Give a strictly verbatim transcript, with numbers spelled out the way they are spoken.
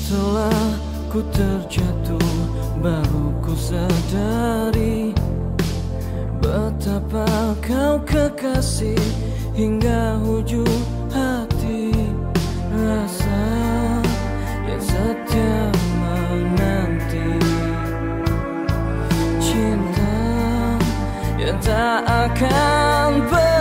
Setelah ku terjatuh, baru ku sadari betapa kau kekasih hingga ujung hati. Rasa yang setia menanti, cinta yang tak akan ber